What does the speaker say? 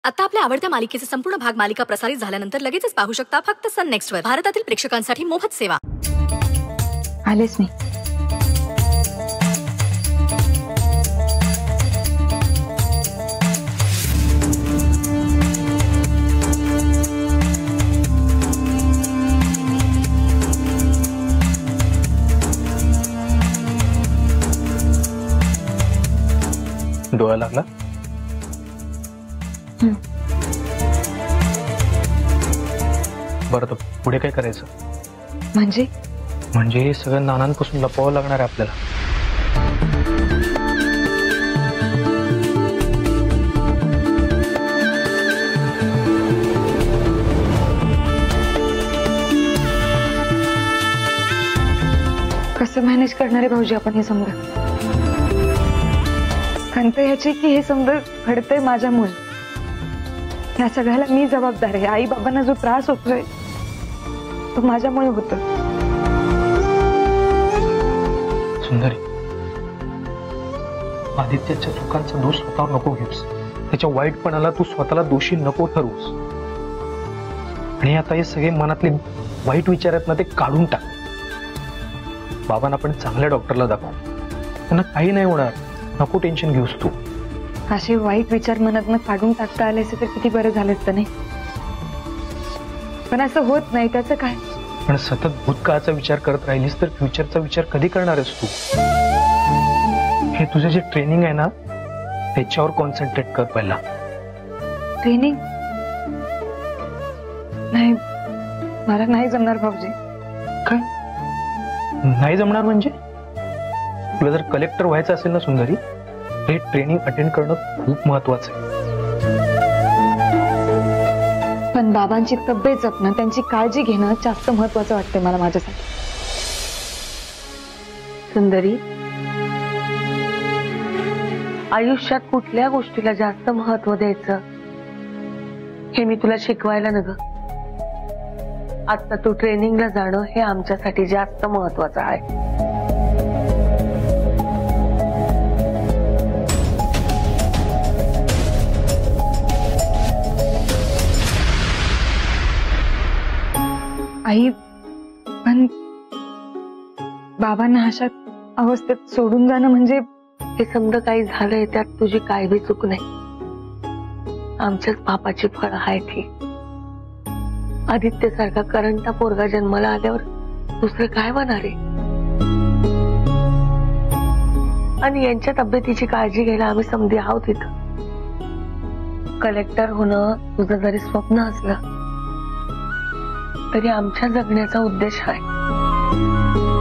आता आपल्या आवडत्या मालिकेचे संपूर्ण भाग मालिका प्रसारित झाल्यानंतर लगेचच पाहू शकता फक्त सन नेक्स्ट वर. भारतातील प्रेक्षकांसाठी मोफत सेवा. आलेच मी. डोळा लागला. बरं तर पुढे काय करायचं? म्हणजे हे सगळं नानांपासून लपवावं लागणार आहे आपल्याला. कसं मॅनेज करणार आहे भाऊजी आपण हे समजा? खंत ह्याची की हे समजा घडतंय माझ्यामुळे. या सगळ्याला मी जबाबदार आहे. आई बाबांना जो त्रास होतोय तो माझ्यामुळे होतो. सुंदरी, आदित्याच्या चुकांचा दोष स्वतःवर नको घेऊस. त्याच्या वाईटपणाला तू स्वतःला दोषी नको ठरवूस. आणि आता हे सगळे मनातले वाईट विचार आहेत ना, ते काढून टाक. बाबांना पण चांगल्या डॉक्टरला दाखव. त्यांना काही नाही होणार. नको टेन्शन घेऊस तू. असे वाईट विचार मनातनं काढून टाकता आले असते तर किती बरं झालं असतं नाही. पण असं होत नाही. त्याचं काय? पण सतत भूतकाळाचा विचार करत राहिलीस तर फ्युचरचा विचार कधी करणार आहेस तू? हे तुझे जे ट्रेनिंग आहे ना, त्याच्यावर कॉन्सन्ट्रेट कर पहिला. ट्रेनिंग नाही, मला नाही जमणार भाऊजी. काय नाही जमणार म्हणजे? तुला जर कलेक्टर व्हायचं असेल ना सुंदरी, हे ट्रेनिंग अटेंड करणं खूप महत्वाचं आहे. पण बाबांची तब्येत जपणं, त्यांची काळजी घेणं जास्त महत्वाचं वाटतंय मला माझ्यासाठी. सुंदरी, आयुष्यात कुठल्या गोष्टीला जास्त महत्व द्यायचं हे मी तुला शिकवायला न ग. आता तू ट्रेनिंगला जाणं हे आमच्यासाठी जास्त महत्वाचं आहे. आई, पण बाबांना अशा अवस्थेत सोडून जाणं म्हणजे? हे समजा काही झालंय त्यात तुझी काय बी चूक नाही. आमच्याच पापाची फळ आहे ती. आदित्य सारखा करंटा पोरगा जन्माला आल्यावर दुसरं काय होणार आहे? आणि यांच्या तब्येतीची काळजी घ्यायला आम्ही समधी आहोत इथं. कलेक्टर होणं तुझं जरी स्वप्न असलं तरी आमच्या जगण्याचा उद्देश आहे.